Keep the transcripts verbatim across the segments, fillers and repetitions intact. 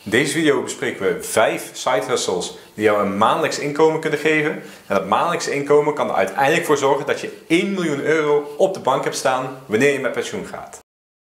In deze video bespreken we vijf side hustles die jou een maandelijks inkomen kunnen geven. En dat maandelijks inkomen kan er uiteindelijk voor zorgen dat je één miljoen euro op de bank hebt staan wanneer je met pensioen gaat.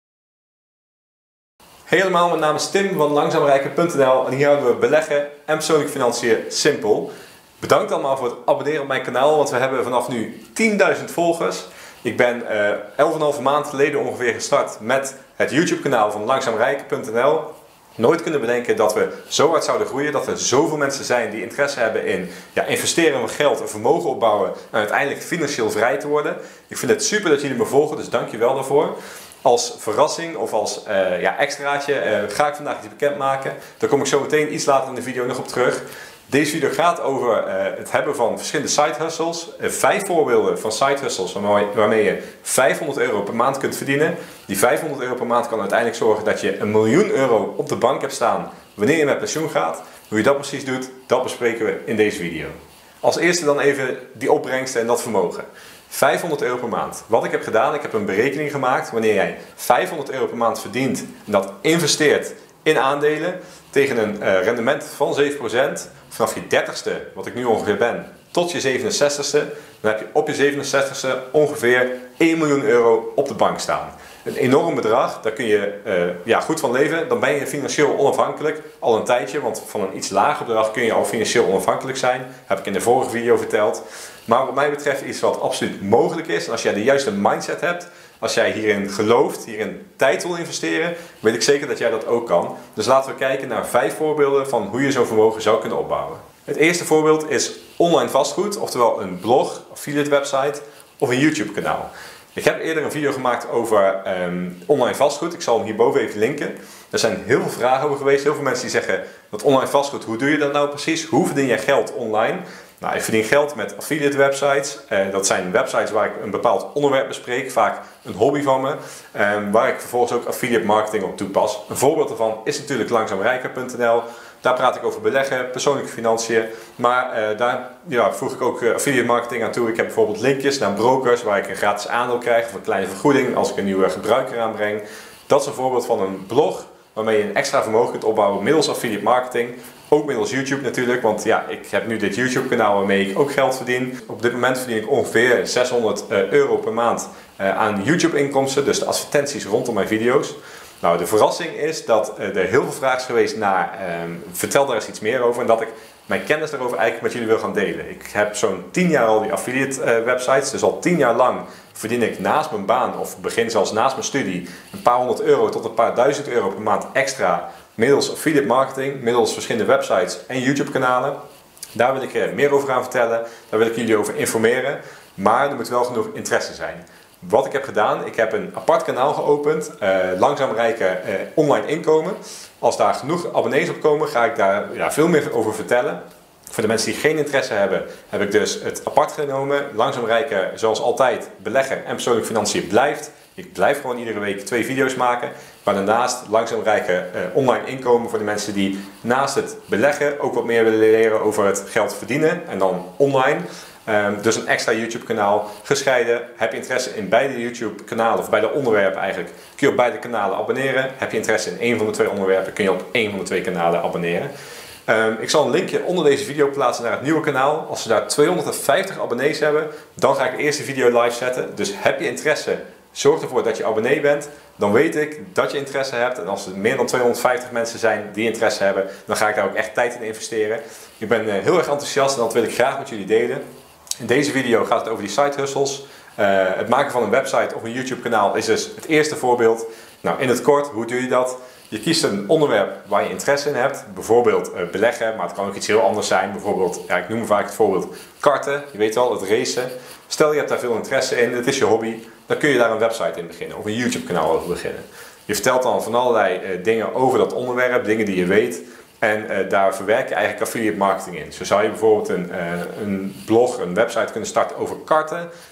Helemaal, mijn naam is Tim van langzaamrijker punt n l en hier houden we beleggen en persoonlijke financiën simpel. Bedankt allemaal voor het abonneren op mijn kanaal, want we hebben vanaf nu tienduizend volgers. Ik ben uh, elf en een halve maand geleden ongeveer gestart met het YouTube kanaal van langzaamrijker punt n l. Nooit kunnen bedenken dat we zo hard zouden groeien, dat er zoveel mensen zijn die interesse hebben in ja, investeren van geld, een vermogen opbouwen en uiteindelijk financieel vrij te worden. Ik vind het super dat jullie me volgen, dus dank je wel daarvoor. Als verrassing of als uh, ja, extraatje uh, ga ik vandaag iets bekendmaken. Daar kom ik zo meteen iets later in de video nog op terug. Deze video gaat over uh, het hebben van verschillende side hustles. Uh, vijf voorbeelden van side hustles waarmee, waarmee je vijfhonderd euro per maand kunt verdienen. Die vijfhonderd euro per maand kan uiteindelijk zorgen dat je een miljoen euro op de bank hebt staan wanneer je met pensioen gaat. Hoe je dat precies doet, dat bespreken we in deze video. Als eerste dan even die opbrengsten en dat vermogen. vijfhonderd euro per maand. Wat ik heb gedaan, ik heb een berekening gemaakt wanneer jij vijfhonderd euro per maand verdient en dat investeert in aandelen tegen een uh, rendement van zeven procent. Vanaf je dertigste, wat ik nu ongeveer ben, tot je zevenenzestigste, dan heb je op je zevenenzestigste ongeveer één miljoen euro op de bank staan. Een enorm bedrag, daar kun je uh, ja, goed van leven. Dan ben je financieel onafhankelijk al een tijdje, want van een iets lager bedrag kun je al financieel onafhankelijk zijn. Heb ik in de vorige video verteld. Maar wat mij betreft iets wat absoluut mogelijk is. En als jij de juiste mindset hebt, als jij hierin gelooft, hierin tijd wil investeren, weet ik zeker dat jij dat ook kan. Dus laten we kijken naar vijf voorbeelden van hoe je zo'n vermogen zou kunnen opbouwen. Het eerste voorbeeld is online vastgoed, oftewel een blog, affiliate website of een YouTube kanaal. Ik heb eerder een video gemaakt over um, online vastgoed. Ik zal hem hierboven even linken. Er zijn heel veel vragen over geweest. Heel veel mensen die zeggen dat online vastgoed, hoe doe je dat nou precies? Hoe verdien jij geld online? Nou, ik verdien geld met affiliate websites. Uh, dat zijn websites waar ik een bepaald onderwerp bespreek, vaak een hobby van me, um, waar ik vervolgens ook affiliate marketing op toepas. Een voorbeeld daarvan is natuurlijk langzaamrijker punt n l. Daar praat ik over beleggen, persoonlijke financiën, maar uh, daar ja, voeg ik ook uh, affiliate marketing aan toe. Ik heb bijvoorbeeld linkjes naar brokers waar ik een gratis aandeel krijg of een kleine vergoeding als ik een nieuwe gebruiker aanbreng. Dat is een voorbeeld van een blog waarmee je een extra vermogen kunt opbouwen middels affiliate marketing. Ook middels YouTube natuurlijk, want ja, ik heb nu dit YouTube kanaal waarmee ik ook geld verdien. Op dit moment verdien ik ongeveer zeshonderd euro per maand uh, aan YouTube inkomsten, dus de advertenties rondom mijn video's. Nou, de verrassing is dat uh, er heel veel vraag is geweest naar, uh, vertel daar eens iets meer over en dat ik mijn kennis daarover eigenlijk met jullie wil gaan delen. Ik heb zo'n tien jaar al die affiliate uh, websites, dus al tien jaar lang verdien ik naast mijn baan of begin zelfs naast mijn studie een paar honderd euro tot een paar duizend euro per maand extra middels affiliate marketing, middels verschillende websites en YouTube kanalen. Daar wil ik uh, meer over gaan vertellen, daar wil ik jullie over informeren, maar er moet wel genoeg interesse zijn. Wat ik heb gedaan, ik heb een apart kanaal geopend, uh, langzaamrijker uh, online inkomen. Als daar genoeg abonnees op komen, ga ik daar ja, veel meer over vertellen. Voor de mensen die geen interesse hebben, heb ik dus het apart genomen. Langzaamrijker, zoals altijd, beleggen en persoonlijke financiën blijft. Ik blijf gewoon iedere week twee video's maken. Maar daarnaast langzaamrijker uh, online inkomen voor de mensen die naast het beleggen ook wat meer willen leren over het geld verdienen. En dan online. Um, dus een extra YouTube kanaal, gescheiden. Heb je interesse in beide YouTube kanalen of beide onderwerpen eigenlijk, kun je op beide kanalen abonneren. Heb je interesse in één van de twee onderwerpen, kun je op één van de twee kanalen abonneren. Um, ik zal een linkje onder deze video plaatsen naar het nieuwe kanaal. Als we daar tweehonderdvijftig abonnees hebben, dan ga ik de eerste video live zetten. Dus heb je interesse, zorg ervoor dat je abonnee bent. Dan weet ik dat je interesse hebt. En als er meer dan tweehonderdvijftig mensen zijn die interesse hebben, dan ga ik daar ook echt tijd in investeren. Ik ben uh, heel erg enthousiast en dat wil ik graag met jullie delen. In deze video gaat het over die side hustles. Uh, het maken van een website of een YouTube kanaal is dus het eerste voorbeeld. Nou, in het kort, hoe doe je dat? Je kiest een onderwerp waar je interesse in hebt. Bijvoorbeeld uh, beleggen, maar het kan ook iets heel anders zijn. Bijvoorbeeld, ja, ik noem vaak het voorbeeld karten. Je weet wel, het racen. Stel je hebt daar veel interesse in, het is je hobby. Dan kun je daar een website in beginnen of een YouTube kanaal over beginnen. Je vertelt dan van allerlei uh, dingen over dat onderwerp, dingen die je weet. En uh, daar verwerk je eigenlijk affiliate marketing in. Zo zou je bijvoorbeeld een, uh, een blog, een website kunnen starten over karten.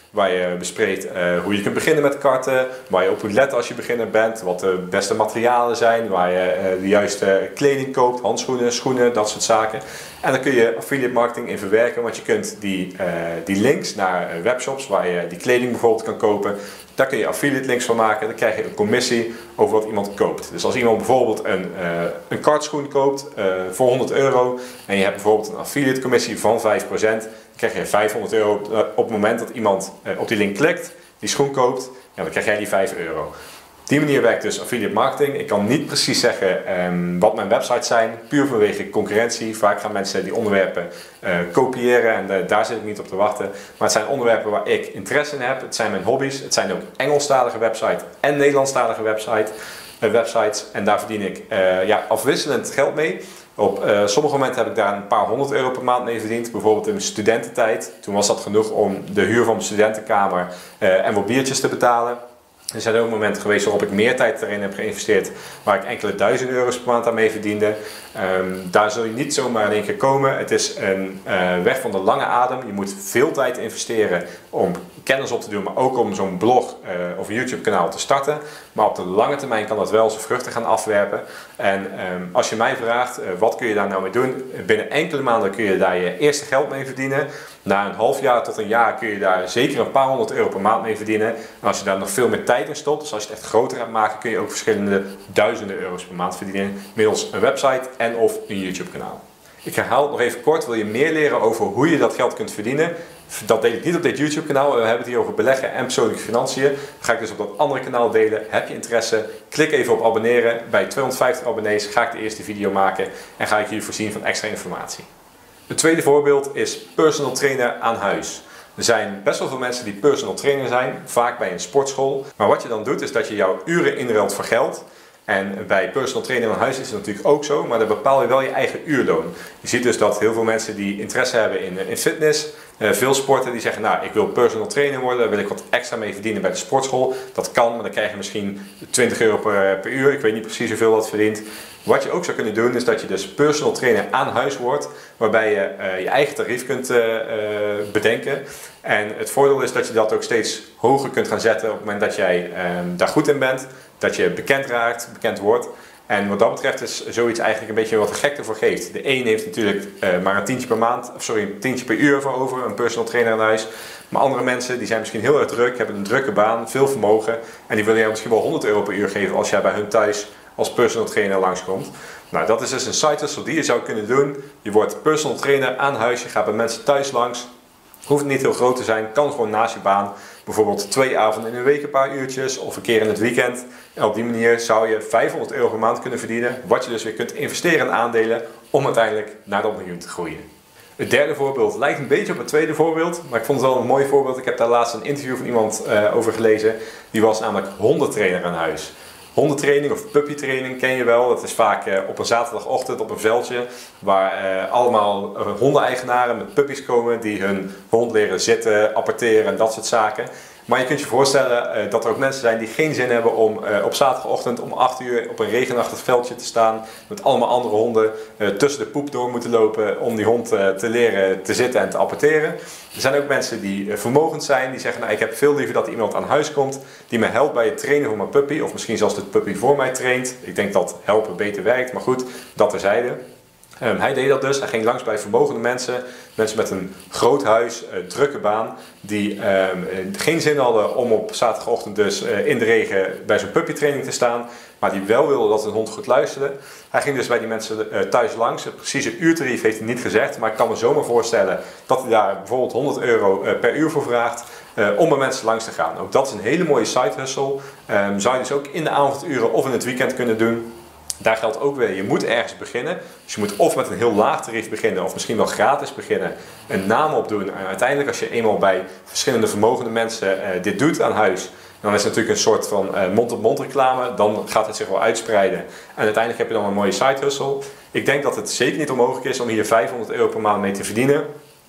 waar je bespreekt uh, hoe je kunt beginnen met karten, waar je op moet letten als je beginner bent, wat de beste materialen zijn, waar je uh, de juiste kleding koopt, handschoenen, schoenen, dat soort zaken. En dan kun je affiliate marketing in verwerken, want je kunt die, uh, die links naar uh, webshops waar je die kleding bijvoorbeeld kan kopen, daar kun je affiliate links van maken. Dan krijg je een commissie over wat iemand koopt. Dus als iemand bijvoorbeeld een, uh, een kartschoen koopt uh, voor honderd euro en je hebt bijvoorbeeld een affiliate commissie van vijf procent, dan krijg je vijfhonderd euro op het moment dat iemand uh, op die link klikt, die schoen koopt, ja, dan krijg jij die vijf euro. Op die manier werkt dus affiliate marketing. Ik kan niet precies zeggen um, wat mijn websites zijn, puur vanwege concurrentie. Vaak gaan mensen die onderwerpen uh, kopiëren en uh, daar zit ik niet op te wachten. Maar het zijn onderwerpen waar ik interesse in heb. Het zijn mijn hobby's. Het zijn ook Engelstalige websites en Nederlandstalige website, uh, websites. En daar verdien ik uh, ja, afwisselend geld mee. Op uh, sommige momenten heb ik daar een paar honderd euro per maand mee verdiend. Bijvoorbeeld in mijn studententijd. Toen was dat genoeg om de huur van mijn studentenkamer uh, en wat biertjes te betalen. Er zijn ook momenten geweest waarop ik meer tijd erin heb geïnvesteerd, waar ik enkele duizend euro's per maand aan mee verdiende. Um, daar zul je niet zomaar in één keer komen. Het is een uh, weg van de lange adem. Je moet veel tijd investeren om kennis op te doen, maar ook om zo'n blog uh, of YouTube kanaal te starten. Maar op de lange termijn kan dat wel zijn vruchten gaan afwerpen. En um, als je mij vraagt, uh, wat kun je daar nou mee doen? Binnen enkele maanden kun je daar je eerste geld mee verdienen. Na een half jaar tot een jaar kun je daar zeker een paar honderd euro per maand mee verdienen. En als je daar nog veel meer tijd in stopt, dus als je het echt groter gaat maken, kun je ook verschillende duizenden euro's per maand verdienen middels een website en of een YouTube kanaal. Ik herhaal het nog even kort. Wil je meer leren over hoe je dat geld kunt verdienen? Dat deel ik niet op dit YouTube kanaal. We hebben het hier over beleggen en persoonlijke financiën. Dat ga ik dus op dat andere kanaal delen. Heb je interesse? Klik even op abonneren. Bij tweehonderdvijftig abonnees ga ik de eerste video maken en ga ik je voorzien van extra informatie. Het tweede voorbeeld is personal trainer aan huis. Er zijn best wel veel mensen die personal trainer zijn, vaak bij een sportschool. Maar wat je dan doet is dat je jouw uren inruilt voor geld. En bij personal trainer aan huis is het natuurlijk ook zo, maar dan bepaal je wel je eigen uurloon. Je ziet dus dat heel veel mensen die interesse hebben in, in fitness, uh, veel sporten, die zeggen nou ik wil personal trainer worden, daar wil ik wat extra mee verdienen bij de sportschool. Dat kan, maar dan krijg je misschien twintig euro per, per uur, ik weet niet precies hoeveel dat verdient. Wat je ook zou kunnen doen is dat je dus personal trainer aan huis wordt, waarbij je uh, je eigen tarief kunt uh, uh, bedenken. En het voordeel is dat je dat ook steeds hoger kunt gaan zetten op het moment dat jij uh, daar goed in bent. Dat je bekend raakt, bekend wordt. En wat dat betreft is zoiets eigenlijk een beetje wat de gek ervoor geeft. De een heeft natuurlijk uh, maar een tientje per maand, of sorry, een tientje per uur voor over, een personal trainer aan huis. Maar andere mensen die zijn misschien heel erg druk, hebben een drukke baan, veel vermogen. En die willen je misschien wel honderd euro per uur geven als jij bij hun thuis als personal trainer langskomt. Nou, dat is dus een side hustle die je zou kunnen doen. Je wordt personal trainer aan huis, je gaat bij mensen thuis langs. Hoeft niet heel groot te zijn, kan gewoon naast je baan. Bijvoorbeeld twee avonden in een week een paar uurtjes of een keer in het weekend. En op die manier zou je vijfhonderd euro per maand kunnen verdienen. Wat je dus weer kunt investeren in aandelen om uiteindelijk naar dat miljoen te groeien. Het derde voorbeeld lijkt een beetje op het tweede voorbeeld. Maar ik vond het wel een mooi voorbeeld. Ik heb daar laatst een interview van iemand uh, over gelezen. Die was namelijk hondentrainer aan huis. Hondentraining of puppytraining ken je wel. Dat is vaak uh, op een zaterdagochtend op een veldje waar uh, allemaal uh, hondeneigenaren met puppies komen die hun hond leren zitten, apporteren en dat soort zaken. Maar je kunt je voorstellen uh, dat er ook mensen zijn die geen zin hebben om uh, op zaterdagochtend om acht uur op een regenachtig veldje te staan met allemaal andere honden uh, tussen de poep door moeten lopen om die hond uh, te leren te zitten en te apporteren. Er zijn ook mensen die uh, vermogend zijn, die zeggen nou ik heb veel liever dat iemand aan huis komt die me helpt bij het trainen van mijn puppy of misschien zelfs de puppy voor mij traint. Ik denk dat helpen beter werkt, maar goed, dat terzijde. Um, hij deed dat dus, hij ging langs bij vermogende mensen, mensen met een groot huis, uh, drukke baan, die um, geen zin hadden om op zaterdagochtend dus uh, in de regen bij zo'n puppytraining te staan, maar die wel wilden dat hun hond goed luisterde. Hij ging dus bij die mensen uh, thuis langs, het precieze uurtarief heeft hij niet gezegd, maar ik kan me zomaar voorstellen dat hij daar bijvoorbeeld honderd euro uh, per uur voor vraagt. Uh, om bij mensen langs te gaan. Ook dat is een hele mooie side hustle. Um, zou je dus ook in de avonduren of in het weekend kunnen doen. Daar geldt ook weer, je moet ergens beginnen. Dus je moet of met een heel laag tarief beginnen of misschien wel gratis beginnen. Een naam opdoen. En uiteindelijk als je eenmaal bij verschillende vermogende mensen uh, dit doet aan huis. Dan is het natuurlijk een soort van uh, mond-op-mond reclame. Dan gaat het zich wel uitspreiden. En uiteindelijk heb je dan een mooie side hustle. Ik denk dat het zeker niet onmogelijk is om hier vijfhonderd euro per maand mee te verdienen.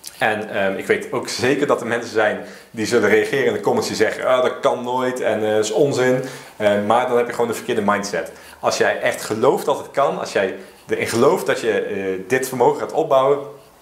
En um, ik weet ook zeker dat er mensen zijn die zullen reageren in de comments die zeggen ah, dat kan nooit en uh, dat is onzin. Uh, maar dan heb je gewoon de verkeerde mindset. Als jij echt gelooft dat het kan, als jij erin gelooft dat je uh, dit vermogen gaat opbouwen,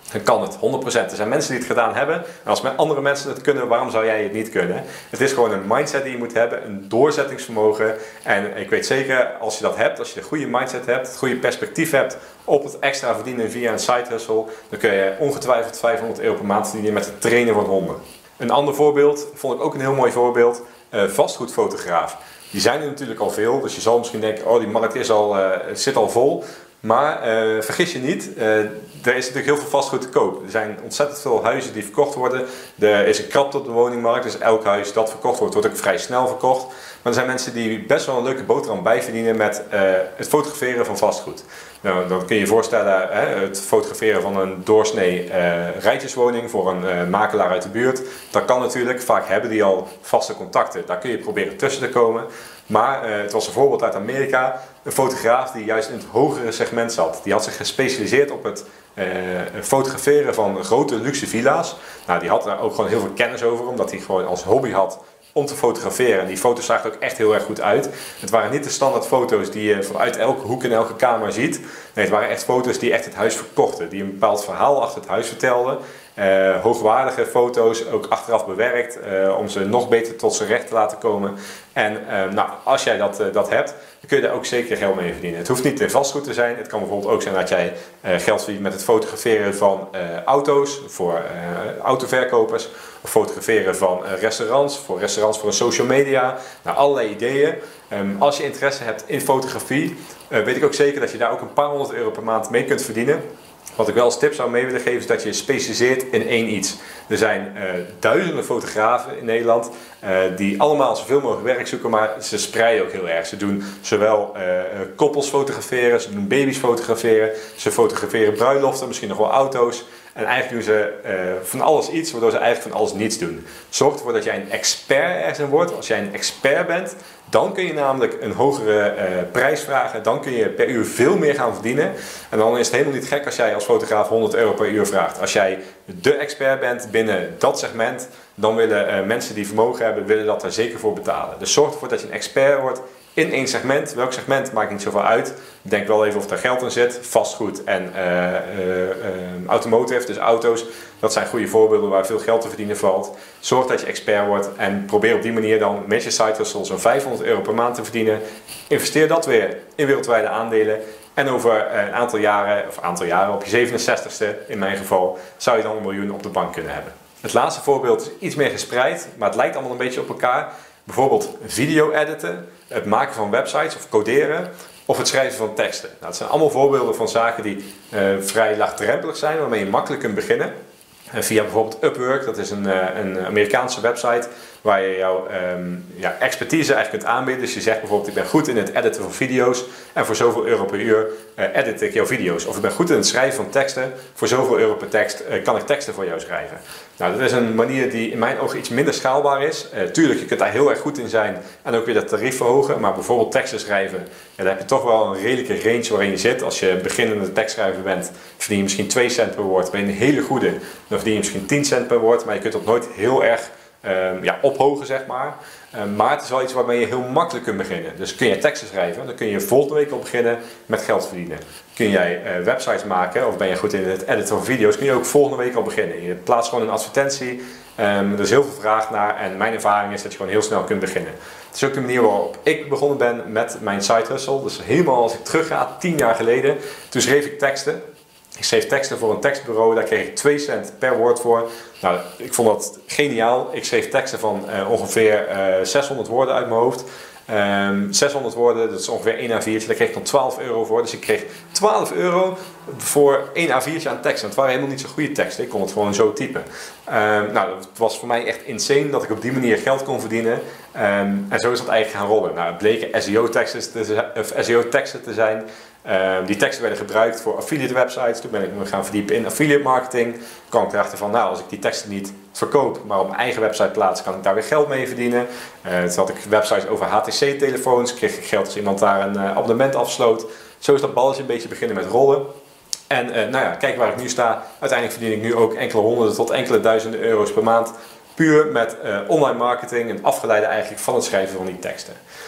dan kan het, honderd procent. Er zijn mensen die het gedaan hebben. En als andere mensen het kunnen, waarom zou jij het niet kunnen? Het is gewoon een mindset die je moet hebben, een doorzettingsvermogen. En ik weet zeker, als je dat hebt, als je de goede mindset hebt, het goede perspectief hebt op het extra verdienen via een side hustle, dan kun je ongetwijfeld vijfhonderd euro per maand verdienen met het trainen van honden. Een ander voorbeeld, vond ik ook een heel mooi voorbeeld, uh, vastgoedfotograaf. Die zijn er natuurlijk al veel, dus je zal misschien denken, oh die markt is al, uh, het zit al vol. Maar uh, vergis je niet, uh, er is natuurlijk heel veel vastgoed te koop. Er zijn ontzettend veel huizen die verkocht worden. Er is een krapte op de woningmarkt, dus elk huis dat verkocht wordt, wordt ook vrij snel verkocht. Maar er zijn mensen die best wel een leuke boterham bijverdienen met uh, het fotograferen van vastgoed. Nou, dan kun je je voorstellen, hè, het fotograferen van een doorsnee uh, rijtjeswoning voor een uh, makelaar uit de buurt. Dat kan natuurlijk, vaak hebben die al vaste contacten. Daar kun je proberen tussen te komen. Maar uh, het was een voorbeeld uit Amerika, een fotograaf die juist in het hogere segment zat. Die had zich gespecialiseerd op het uh, fotograferen van grote luxe villa's. Nou, die had daar ook gewoon heel veel kennis over, omdat hij gewoon als hobby had om te fotograferen. En die foto's zagen er ook echt heel erg goed uit. Het waren niet de standaard foto's die je vanuit elke hoek en elke kamer ziet. Nee, het waren echt foto's die echt het huis verkochten. Die een bepaald verhaal achter het huis vertelden. Uh, hoogwaardige foto's, ook achteraf bewerkt, uh, om ze nog beter tot zijn recht te laten komen. En uh, nou, als jij dat, uh, dat hebt, dan kun je daar ook zeker geld mee verdienen. Het hoeft niet in vastgoed te zijn. Het kan bijvoorbeeld ook zijn dat jij uh, geld verdient met het fotograferen van uh, auto's voor uh, autoverkopers. Of fotograferen van uh, restaurants, voor restaurants voor een social media. Nou, allerlei ideeën. Um, als je interesse hebt in fotografie, uh, weet ik ook zeker dat je daar ook een paar honderd euro per maand mee kunt verdienen. Wat ik wel als tip zou mee willen geven is dat je specialiseert in één iets. Er zijn uh, duizenden fotografen in Nederland uh, die allemaal zoveel mogelijk werk zoeken, maar ze spreiden ook heel erg. Ze doen zowel uh, koppels fotograferen, ze doen baby's fotograferen, ze fotograferen bruiloften, misschien nog wel auto's. En eigenlijk doen ze uh, van alles iets, waardoor ze eigenlijk van alles niets doen. Zorg ervoor dat jij een expert ergens in wordt. Als jij een expert bent, dan kun je namelijk een hogere uh, prijs vragen. Dan kun je per uur veel meer gaan verdienen. En dan is het helemaal niet gek als jij als fotograaf honderd euro per uur vraagt. Als jij de expert bent binnen dat segment, dan willen uh, mensen die vermogen hebben, willen dat daar zeker voor betalen. Dus zorg ervoor dat je een expert wordt in één segment. Welk segment maakt niet zoveel uit. Denk wel even of daar geld in zit. Vastgoed en uh, uh, uh, automotive, dus auto's. Dat zijn goede voorbeelden waar veel geld te verdienen valt. Zorg dat je expert wordt en probeer op die manier dan met je side hustle zo'n vijfhonderd euro per maand te verdienen. Investeer dat weer in wereldwijde aandelen. En over een aantal jaren, of aantal jaren op je zevenenzestigste in mijn geval, zou je dan een miljoen op de bank kunnen hebben. Het laatste voorbeeld is iets meer gespreid, maar het lijkt allemaal een beetje op elkaar. Bijvoorbeeld video editen, het maken van websites of coderen of het schrijven van teksten. Nou, het zijn allemaal voorbeelden van zaken die uh, vrij laagdrempelig zijn, waarmee je makkelijk kunt beginnen. Uh, via bijvoorbeeld Upwork, dat is een, uh, een Amerikaanse website waar je jouw um, ja, expertise eigenlijk kunt aanbieden. Dus je zegt bijvoorbeeld, ik ben goed in het editen van video's en voor zoveel euro per uur uh, edit ik jouw video's. Of ik ben goed in het schrijven van teksten, voor zoveel euro per tekst uh, kan ik teksten voor jou schrijven. Nou, dat is een manier die in mijn ogen iets minder schaalbaar is. Uh, tuurlijk, je kunt daar heel erg goed in zijn en ook weer dat tarief verhogen. Maar bijvoorbeeld teksten schrijven, ja, daar heb je toch wel een redelijke range waarin je zit. Als je beginnende tekstschrijver bent, verdien je misschien twee cent per woord. Ben je een hele goede, dan verdien je misschien tien cent per woord. Maar je kunt dat nooit heel erg uh, ja, ophogen, zeg maar. Uh, maar het is wel iets waarmee je heel makkelijk kunt beginnen. Dus kun je teksten schrijven, dan kun je volgende week al beginnen met geld verdienen. Kun jij uh, websites maken, of ben je goed in het editen van video's, kun je ook volgende week al beginnen. Je plaatst gewoon een advertentie, um, er is heel veel vraag naar en mijn ervaring is dat je gewoon heel snel kunt beginnen. Het is ook de manier waarop ik begonnen ben met mijn side hustle. Dus helemaal als ik terug ga, tien jaar geleden, toen schreef ik teksten. Ik schreef teksten voor een tekstbureau, daar kreeg ik twee cent per woord voor. Nou, ik vond dat geniaal. Ik schreef teksten van uh, ongeveer uh, zeshonderd woorden uit mijn hoofd. Um, zeshonderd woorden, dat is ongeveer één A viertje, daar kreeg ik dan twaalf euro voor. Dus ik kreeg twaalf euro voor één A viertje aan tekst. En het waren helemaal niet zo goede teksten, ik kon het gewoon zo typen. Um, nou, het was voor mij echt insane dat ik op die manier geld kon verdienen. Um, en zo is dat eigenlijk gaan rollen. Nou, het bleken S E O-teksten te, S E O-teksten te zijn. Um, die teksten werden gebruikt voor affiliate websites. Toen ben ik me gaan verdiepen in affiliate marketing. Toen kwam ik erachter van, nou, als ik die teksten niet verkoop, maar op mijn eigen website plaats, kan ik daar weer geld mee verdienen. Uh, toen had ik websites over H T C-telefoons, kreeg ik geld als iemand daar een uh, abonnement afsloot. Zo is dat balletje een beetje beginnen met rollen. En uh, nou ja, kijk waar ik nu sta. Uiteindelijk verdien ik nu ook enkele honderden tot enkele duizenden euro's per maand. Puur met uh, online marketing en afgeleide eigenlijk van het schrijven van die teksten.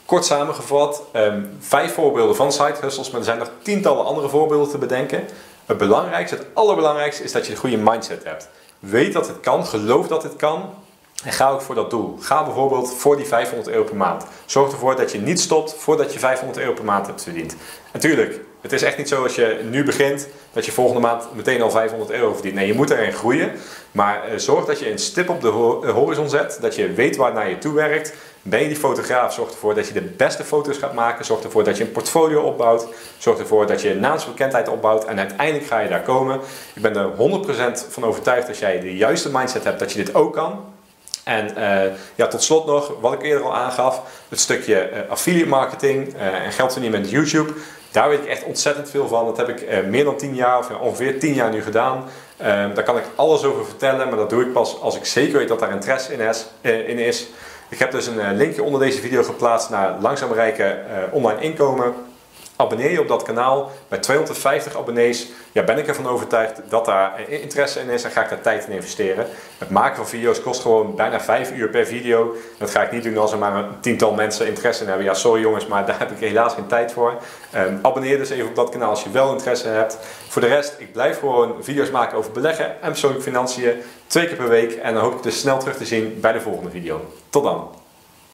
Kort samengevat, um, vijf voorbeelden van side hustles, maar er zijn nog tientallen andere voorbeelden te bedenken. Het belangrijkste, het allerbelangrijkste is dat je de goede mindset hebt. Weet dat het kan, geloof dat het kan en ga ook voor dat doel. Ga bijvoorbeeld voor die vijfhonderd euro per maand. Zorg ervoor dat je niet stopt voordat je vijfhonderd euro per maand hebt verdiend. Natuurlijk, het is echt niet zo als je nu begint dat je volgende maand meteen al vijfhonderd euro verdient. Nee, je moet erin groeien. Maar uh, zorg dat je een stip op de horizon zet, dat je weet waar naar je toe werkt. Ben je die fotograaf, zorg ervoor dat je de beste foto's gaat maken. Zorg ervoor dat je een portfolio opbouwt. Zorg ervoor dat je naamsbekendheid opbouwt. En uiteindelijk ga je daar komen. Ik ben er honderd procent van overtuigd dat jij de juiste mindset hebt dat je dit ook kan. En uh, ja, tot slot nog, wat ik eerder al aangaf, het stukje uh, affiliate marketing uh, en geld verdienen met YouTube. Daar weet ik echt ontzettend veel van. Dat heb ik uh, meer dan tien jaar, of ja, ongeveer tien jaar nu gedaan. Uh, daar kan ik alles over vertellen, maar dat doe ik pas als ik zeker weet dat daar interesse in is. Uh, in is. Ik heb dus een uh, linkje onder deze video geplaatst naar langzaam rijke uh, online inkomen. Abonneer je op dat kanaal. Bij tweehonderdvijftig abonnees ja, ben ik ervan overtuigd dat daar interesse in is en ga ik daar tijd in investeren. Het maken van video's kost gewoon bijna vijf uur per video. Dat ga ik niet doen als er maar een tiental mensen interesse in hebben. Ja, sorry jongens, maar daar heb ik helaas geen tijd voor. Um, abonneer dus even op dat kanaal als je wel interesse hebt. Voor de rest, ik blijf gewoon video's maken over beleggen en persoonlijke financiën. Twee keer per week en dan hoop ik dus snel terug te zien bij de volgende video. Tot dan!